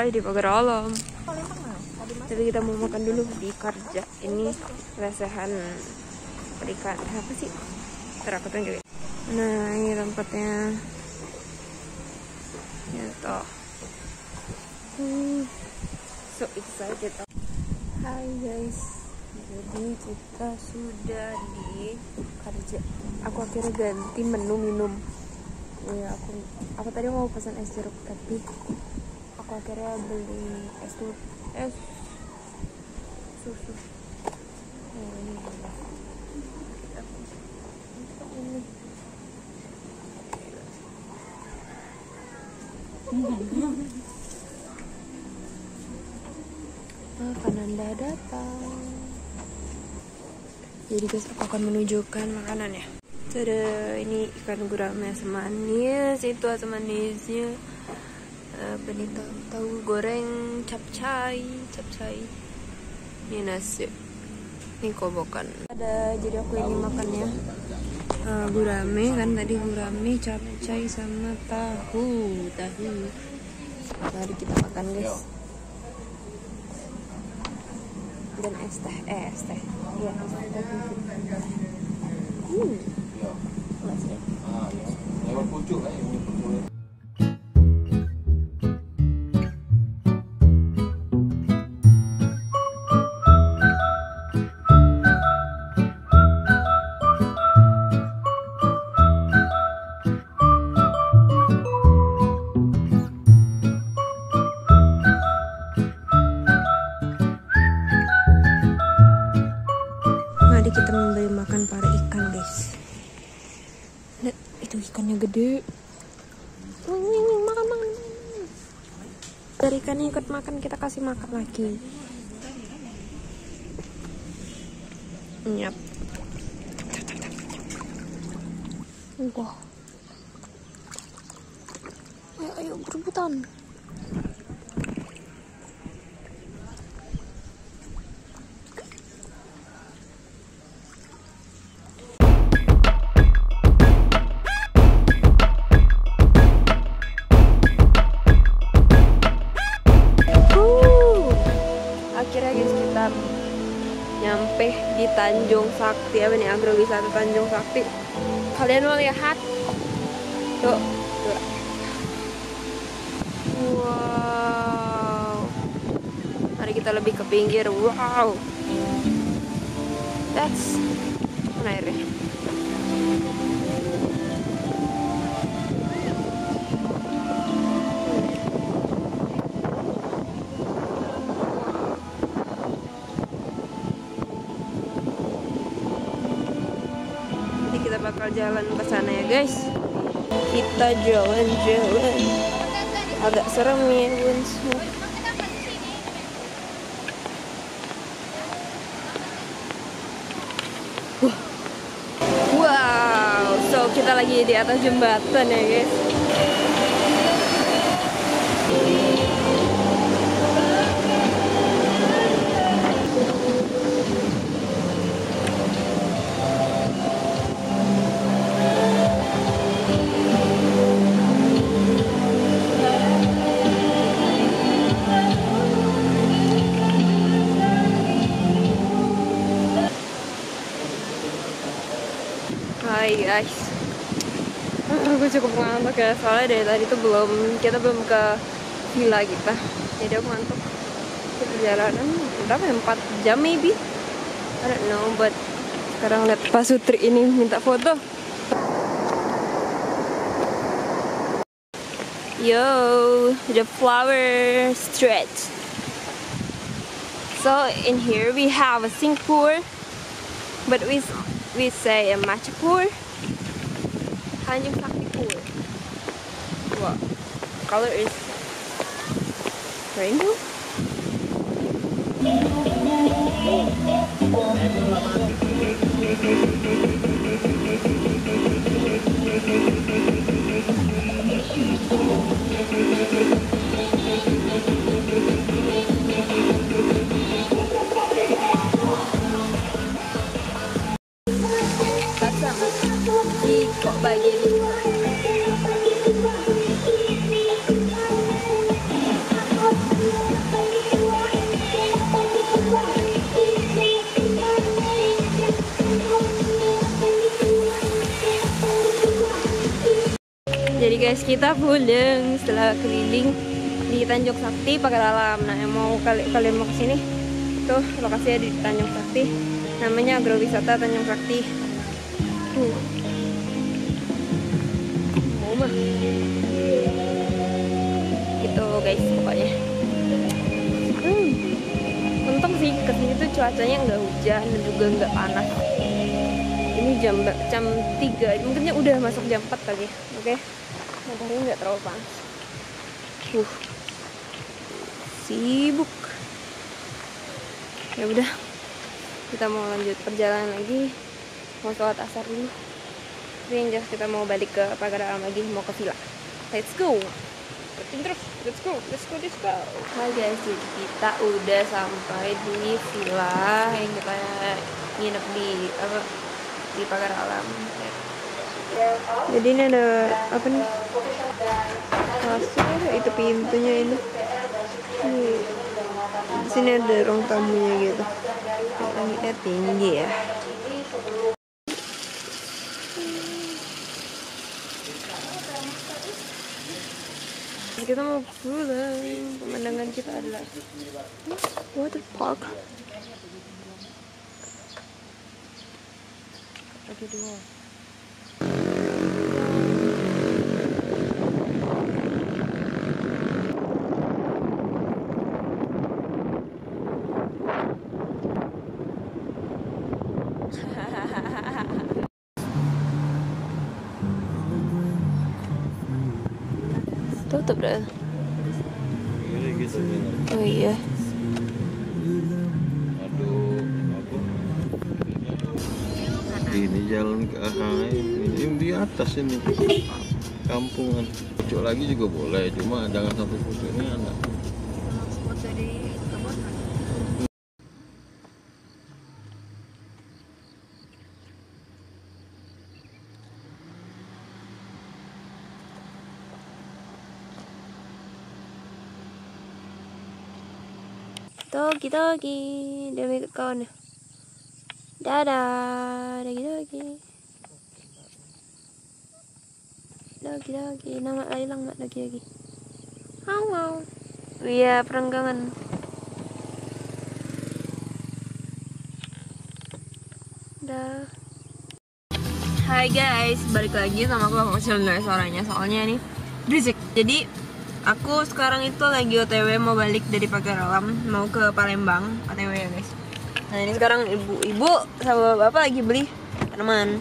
guys di pagar alam. Tapi kita mau makan dulu di Karja. Ini lesehan perikan apa sih? Ntar aku tunjukin. Nah ini tempatnya. Gitu. So excited. Hai guys. Jadi kita sudah di Karja. Aku akhirnya ganti menu minum. Ya aku tadi mau pesan es jeruk tapi aku akhirnya beli es susu. Oh ini ada. Makanan datang. Jadi guys aku akan menunjukkan makanannya. Tada, ini ikan gurame asam manis, itu asam manisnya. Ini tahu goreng capcay. Ini nasi, ini kobokan. Jadi aku ini makannya gurame kan tadi gurame, capcay sama tahu. Mari kita makan guys. Dan es teh. Iya, lewat pucuk kan ini. Mari kita membeli makan para ikan guys. Lihat itu ikannya gede. Makan. Dari ikannya ikut makan kita kasih makan lagi. Nyap. Wah. Ayo berebutan. Akhirnya guys kita nyampe di Tanjung Sakti, apa nih, agrowisata Tanjung Sakti. Kalian mau lihat? Tuh. Wow. Mari kita lebih ke pinggir. Wow. That's mana airnya? Kita bakal jalan ke sana ya guys. Kita jalan-jalan. Agak serem ya guys. Wow, so kita lagi di atas jembatan ya guys. Hai guys, gue cukup ngantuk ya, soalnya dari tadi tuh kita belum ke villa kita, jadi aku ngantuk. Perjalanan berapa ya, 4 jam maybe, I don't know, but sekarang lihat Pak Sutri ini minta foto. Yo, the flower street. So in here we have a Singapore, but we say a matcha pool. Tanjung Sakti pool. What color is rainbow? Kok begini? guys, kita pulang setelah keliling di Tanjung Sakti Pagar Alam. Nah, yang mau kalian mau kesini, tuh lokasinya di Tanjung Sakti. Namanya Agrowisata Tanjung Sakti. Mau mah? Gitu guys, pokoknya. Untung sih kesini tuh cuacanya nggak hujan dan juga nggak panas. Ini jam 3, mungkinnya udah masuk jam 4 kali ya. Oke, matahari nggak terlalu panas. Sibuk. Ya udah, kita mau lanjut perjalanan lagi. Mau sholat asar dulu. Tapi yang jelas kita mau balik ke Pagar Alam lagi, mau ke villa. Let's go. Terus, let's go. Hai guys, jadi kita udah sampai di villa yang kita nginep di Pagar Alam. Jadi ini ada apa nih? Kasur, itu pintunya ini. Di sini ada ruang tamunya gitu. Langitnya tinggi ya. Kita mau pulang. Pemandangan kita adalah water park. Oke, dua. Tutup dah. Oh iya. Ini jalan ke AHI, ini di atas ini kampungan. Cok lagi juga boleh, cuma jangan sampai foto ini anak. Foto di kebun. Togi, dia mau ikut kawan. Dadah, dogi. Nama hilang mak dogi. Wow. Iya, perenggangan. Dah. Hai guys, balik lagi sama aku. Aku masih dengar suaranya soalnya nih berisik. Jadi aku sekarang itu lagi OTW mau balik dari Pagar Alam mau ke Palembang, OTW ya guys. Nah ini sekarang ibu sama bapak lagi beli tanaman.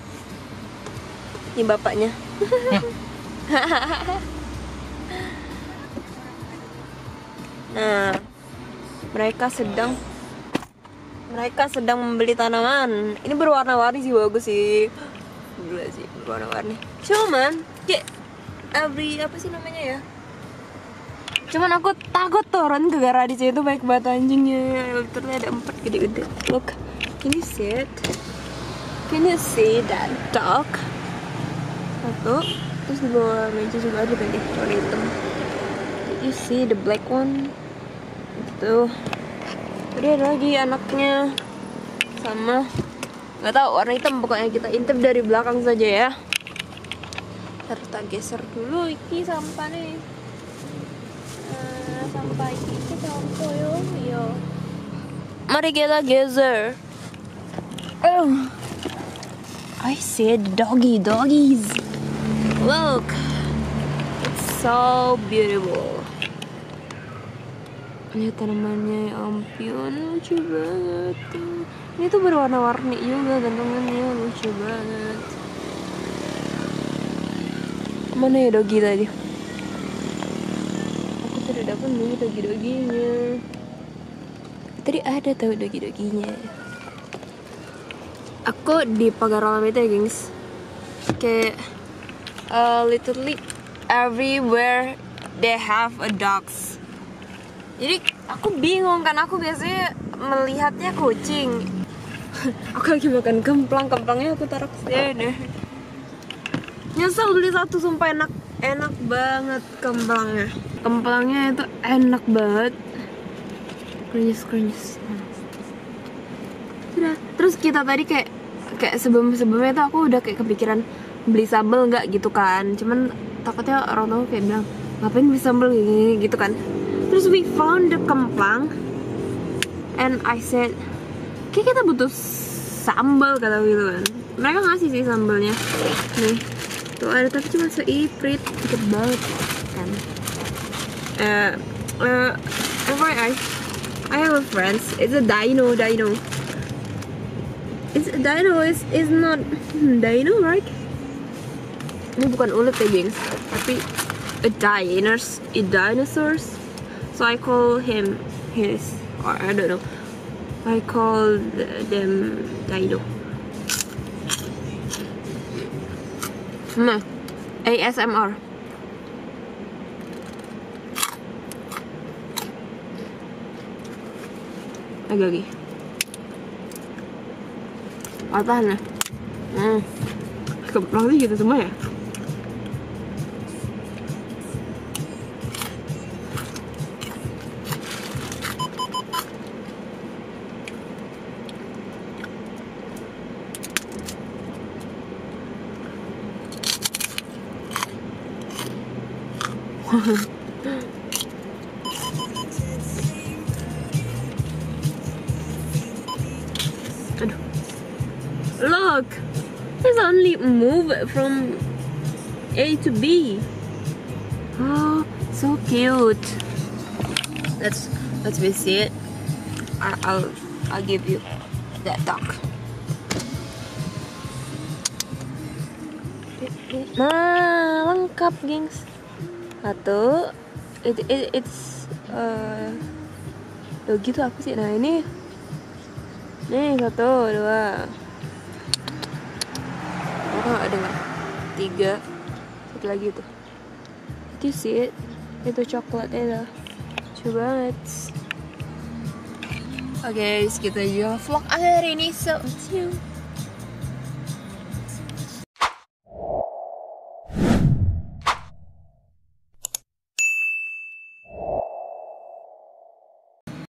Ini bapaknya. Nah, mereka sedang membeli tanaman. Ini berwarna-warni sih, bagus sih. Gila sih, berwarna-warni. Cuman kayak apa sih namanya ya? Cuman aku takut turun ke gara di situ baik banget anjingnya. Ternyata ada 4 gede-gede. Look, can you see it? Can you see that dog? Satu, terus di bawah meja juga ada tadi warna hitam. Did you see the black one? Itu. Tadi ada lagi anaknya sama nggak tahu warna hitam, pokoknya kita intip dari belakang saja ya. Harus tak geser dulu iki sampah nih. Sampai itu sampai yo. Mari kita geser. Oh, I see the doggies. Look, it's so beautiful. Lihat tanamannya, ya ampun, lucu banget. Ini tuh berwarna-warni juga gantungannya, lucu banget. Mana ya doggy tadi? Tidak dapat nih dogi-doginya. Tadi ada tahu dogi-doginya. Aku di Pagar Alam itu ya gengs, kayak literally everywhere they have a dogs. Jadi aku bingung kan, aku biasanya melihatnya kucing. Aku lagi makan kemplangnya aku taruh sini. Nyesel beli satu, sumpah enak banget kemplangnya. Kemplangnya itu enak banget, krenyes. Sudah. Terus kita tadi kayak sebelumnya tuh aku udah kayak kepikiran beli sambal nggak gitu kan. Cuman takutnya orang tahu kayak bilang ngapain beli sambal gini gitu kan. Terus we found the kemplang and I said kayak kita butuh sambal kata Will kan. Mereka ngasih sih sambalnya nih tuh ada, tapi cuma seiprit dikit banget kan. I have a friend, it's a dino. It's a dino, is not dino, right? Ini bukan ulet ya gengs, tapi a dinosaurs. So I call him his, or I don't know, I call them dino. Nah, ASMR. Lagi. Apaan ya? Kemplang sih gitu semua ya? Aduh. Look, it's only move from A to B. Oh, so cute. Let's visit. I'll give you that dog. Nah, lengkap, gengs. Satu, it's gitu apa sih? Nah ini, nih 1, 2, ada nggak? 3, satu lagi tuh. You see it? Itu coklat itu, lucu banget. Oke, segitu aja vlog hari ini. So, see you.